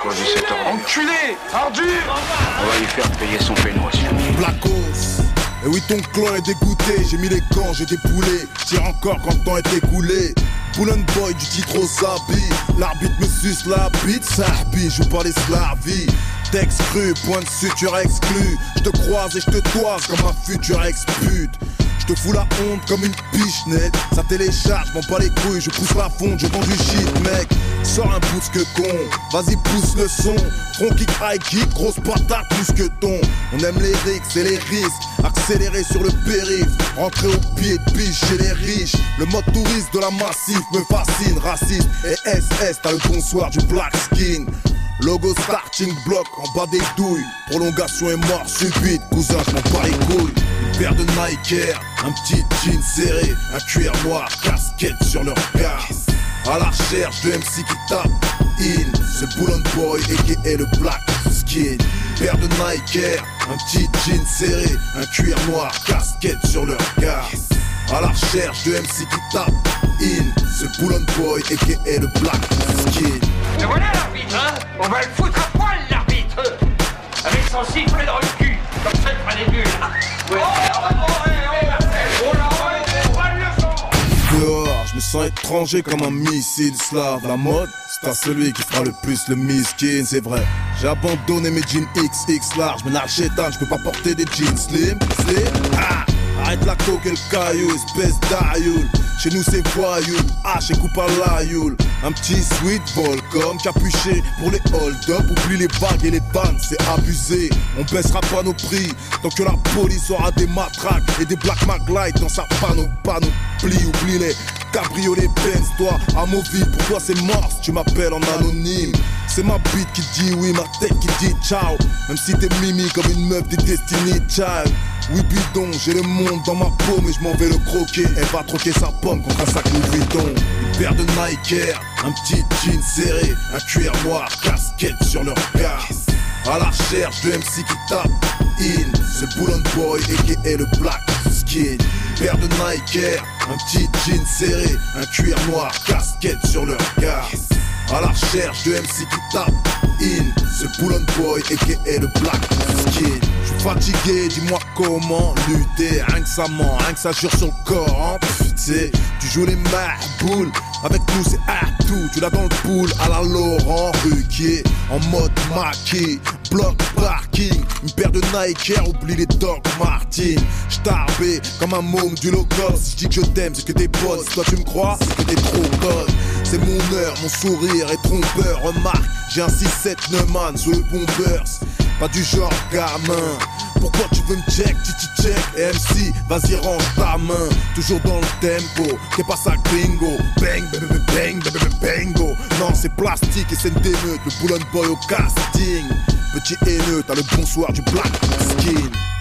cause de cette ordure. Enculé, ordure. On va lui faire payer son peignoir. Blackos. Et oui, ton clan est dégoûté. J'ai mis les gants, j'ai déboulé. Tire encore quand le temps est écoulé. Bullen boy du titre au sabi. L'arbitre me suce la bite. Sarbi, joue par les slavies. Texte cru, point de suture exclu. Je te croise et je te toise comme un futur ex-pute. Je te fous la honte comme une pichenette. Ça télécharge, m'en pas les couilles, je pousse la fonte, je vends du shit mec. Sors un pouce que con, vas-y pousse le son. Front kick, high kick, grosse patate, mousqueton. On aime les rixes et les risques, accélérer sur le périph'. Rentrer au pied de biche chez les riches. Le mode touriste de la massif me fascine, raciste. Et SS, t'as le bonsoir du black skin. Logo starting block en bas des douilles. Prolongation et mort subite, cousin je m'en bats les couilles. Une paire de Nike Air, un petit jean serré, un cuir noir, casquette sur leur regard. À la recherche de MC qui tape in, ce Bullen boy aka le black skin. Paire de Nike Air, un petit jean serré, un cuir noir, casquette sur leur regard. À la recherche de MC qui tape in, ce Bullen boy aka le black skin. Et voilà l'arbitre, hein. On va le foutre à poil l'arbitre. Avec son sifflet dans le cul. Comme ça il fera des bulles. Ouais. Dehors, je me sens étranger comme un missile slave. La mode, c'est à celui qui fera le plus le miskin, c'est vrai. J'ai abandonné mes jeans XX large, mais la chétane, je peux pas porter des jeans slim. Ah, arrête la coke et le caillou, espèce d'aïoul. Chez nous c'est voyou, hache et coupe à l'aïoul. Un petit sweet Volcom capuché pour les hold-up. Oublie les bagues et les bandes, c'est abusé. On baissera pas nos prix tant que la police aura des matraques et des Black Maglite dans sa panoplie. Oublie les cabriolets Benz, toi à Moville. Pour toi c'est mort si tu m'appelles en anonyme. C'est ma bite qui dit oui, ma tête qui dit ciao. Même si t'es mimi comme une meuf des Destiny Child. Oui bidon, j'ai le monde dans ma peau mais je m'en vais le croquer. Elle va troquer sa pomme contre un sac Louis Vuitton. Une paire de Nike Air, un petit jean serré, un cuir noir, casquette sur leur regard. À la recherche de MC qui tape in, ce Bullen boy aka le black skin. Paire de Nike Air, un petit jean serré, un cuir noir, casquette sur leur regard. À la recherche de MC qui tape in, ce Bullen boy aka le black skin. J'suis fatigué, dis-moi comment lutter. Rien que ça ment, rien que ça jure sur le corps, hein. Putain, tu joues les mahboules. Avec nous c'est à tout, tu l'as dans le pool à la Laurent Ruquier. En mode maquis, bloc parking. Une paire de Nike Air, oublie les Doc Martin. J'tarbé comme un môme du low cost. Si j'dis que je t'aime, c'est que t'es bonne. Si toi tu me crois, c'est que t'es trop conne. C'est mon heure, mon sourire est trompeur. Remarque, j'ai un 6-7 Neumann sous le bombers. Pas du genre gamin. Pourquoi tu veux me check, check et MC, vas-y range ta main. Toujours dans le tempo, qu'est pas ça gringo. Bang, bang, bango. Non c'est plastique et c'est une démeute. Le Bullen boy au casting. Petit haineux, t'as le bonsoir du black skin.